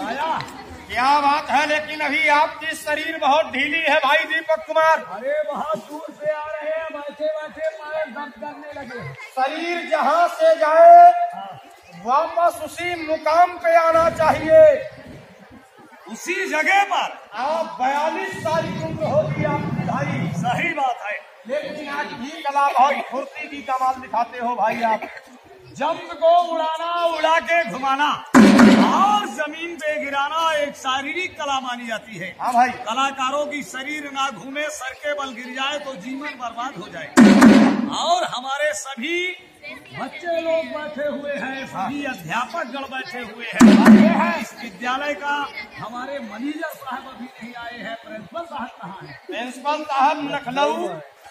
आया। क्या बात है, लेकिन अभी आपकी शरीर बहुत ढीली है भाई दीपक कुमार। अरे बहुत दूर से आ रहे हैं, बैठे बैठे पैर दर्द करने लगे। शरीर जहाँ से जाए वापस उसी मुकाम पे आना चाहिए, उसी जगह पर। आप 42 साल की उम्र होगी आपकी भाई। सही बात है, लेकिन आज भी कला बहुत फुर्ती की कमाल दिखाते हो भाई आप। जंप को उड़ाना, उड़ा के घुमाना और जमीन पे गिराना एक शारीरिक कला मानी जाती है। हाँ भाई। कलाकारों की शरीर ना घूमे, सर के बल गिर जाए तो जीवन बर्बाद हो जाए। और हमारे सभी बच्चे लोग बैठे हुए हैं, सभी अध्यापक गण बैठे हुए हैं। इस विद्यालय का हमारे मैनेजर साहब अभी नहीं आए हैं। प्रिंसिपल साहब कहाँ हैं? प्रिंसिपल साहब लखनऊ।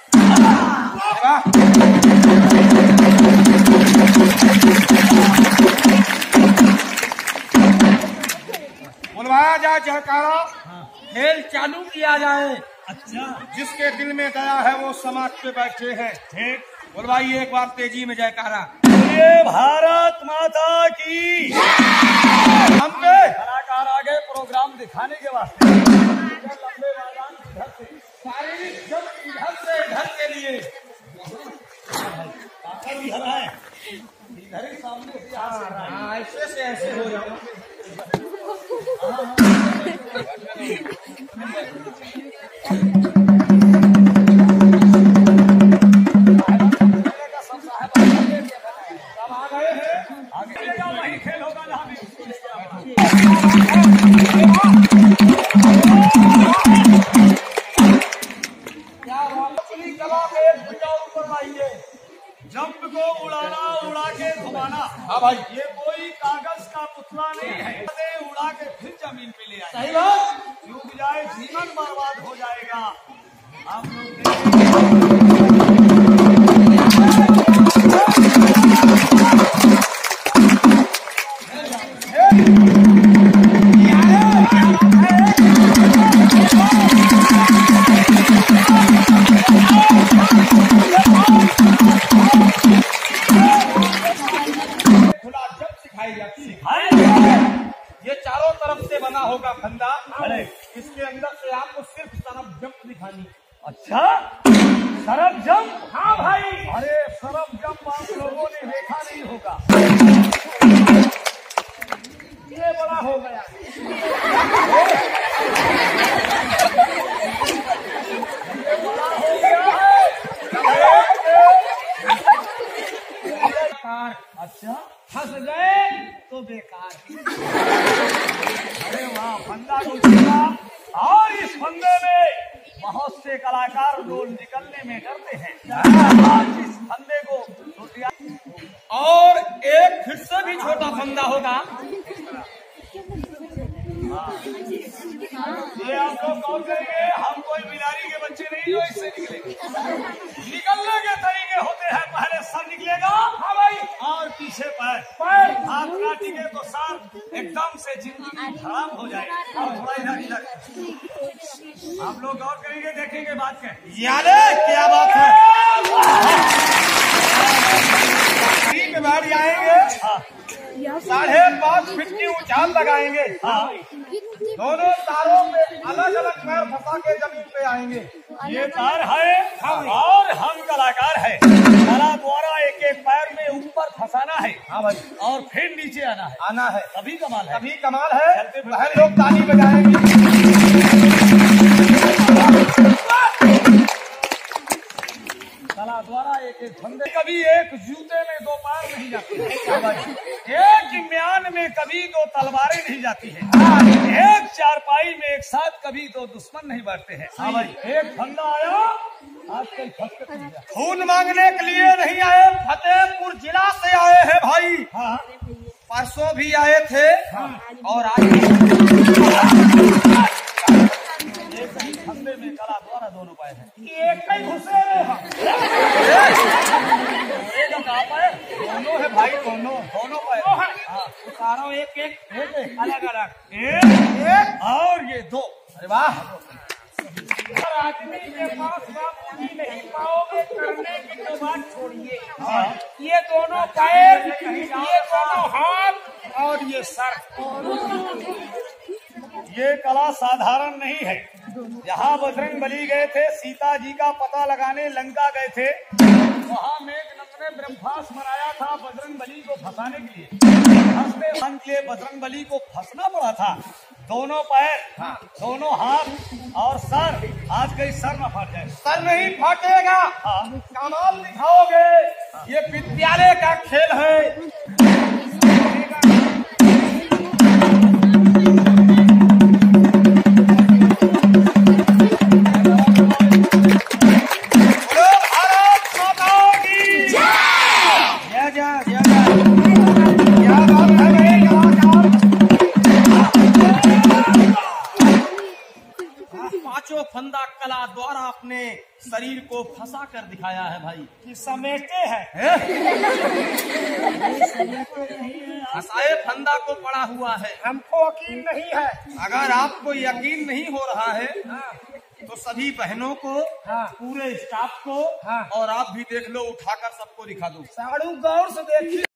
बुलवाया जाए जयकारा, खेल चालू किया जाए। अच्छा, जिसके दिल में दया है वो समाज पे बैठे हैं। ठीक, बुलवाइए एक बार तेजी में जयकारा। ये भारत माता की। हम पे कलाकार आ गए प्रोग्राम दिखाने के वास्ते। लंबे मैदान इधर से, शारीरिक जब इधर से इधर के लिए आकर भी हरा है, इधर ही सामने से आ रहा है। ऐसे से ऐसे हो जाओ। सब आ गए हैं, आगे जाओ, वही खेल होगा जहाँ भी। क्या अपनी कला में एक भुजा ऊपर लाइए। जंप को उड़ाना, उड़ा के घुमाना। हाँ भाई, ये कोई कागज का पुतला नहीं है। उड़ा के फिर जमीन पे ले आए। सही बात। डूब जाए, जीवन बर्बाद हो जाएगा। आप लोग ये चारों तरफ से बना होगा फंदा। इसके अंदर से आपको सिर्फ सरफ जंप दिखानी। अच्छा, सरफ जंप। हाँ भाई। अरे सरफ जंप आप लोगों ने देखा नहीं होगा। ये बड़ा हो गया। ये बड़ा हो गया है। अच्छा, फंस गए तो बेकार। अरे वाह, फंदा को छूटा। और इस फंदे में बहुत से कलाकार लोग निकलने में डरते हैं। आज इस फंदे को और एक फिर से भी छोटा फंदा होगा। ये आप लोग कौन करेंगे? हम कोई बिलारी के बच्चे नहीं जो इससे निकलेंगे। निकलने के तरीके होते हैं, पहले सर निकलेगा। हाँ भाई। और पीछे पैर। पैर हाथ काटेंगे तो सर एकदम से जिंदगी खराब हो जाए। और थोड़ा इधर इधर आप लोग गौर करेंगे, देखेंगे बात के। यारे क्या बात है। पे बैठ आएंगे, 5.5 फीट की उछाल लगाएंगे। दोनों तारों पे अलग अलग पैर फंसा के जमीन पे आएंगे। ये तार है और हम कलाकार है। कला द्वारा एक एक पैर में ऊपर फंसाना है। हाँ भाई। और फिर नीचे आना है। तभी कमाल है। तभी कमाल है। पहले लोग ताली बजाएंगे। कला द्वारा एक एक फंदे, कभी एक जूते में दो पैर नहीं जाते। एक म्यान में कभी दो तलवारें नहीं जाती है। एक चारपाई में एक साथ कभी दो दुश्मन नहीं बैठते हैं। हाँ भाई, एक फंदा आया आजकल खून मांगने के लिए नहीं आए, फतेहपुर जिला से आए हैं भाई। हाँ, परसों भी आए थे। हाँ। और आज एक ही फंदे में कला द्वारा दोनों पाए हैं। एक ही घुसे दोनों है भाई, दोनों पाए। चारों एक एक अलग अलग। एक और ये दो। अरे वाह। आदमी के पास बाबूजी नहीं पाओगे करने की तो बात छोड़िए। ये दोनों पैर, ये दोनों हाथ और ये सर। ये कला साधारण नहीं है। जहाँ बजरंग बली गए थे सीता जी का पता लगाने, लंका गए थे, वहाँ मेघनाद ने ब्रह्मास्त्र बनाया था बजरंग बली को फंसाने के लिए। फंसने के लिए बजरंग बली को फंसना पड़ा था। दोनों पैर, दोनों हाथ और सर, आज कहीं सर न फट जाए। सर नहीं फटेगा। कमाल दिखाओगे, ये विद्यालय का खेल है। पांचों फंदा कला द्वारा अपने शरीर को फंसा कर दिखाया है भाई। कि समेटे है फंसाए फंदा को पड़ा हुआ है। हमको यकीन नहीं है। अगर आपको यकीन नहीं हो रहा है तो सभी बहनों को, पूरे स्टाफ को और आप भी देख लो, उठाकर सबको दिखा दो। साड़ू गौर से देखिए।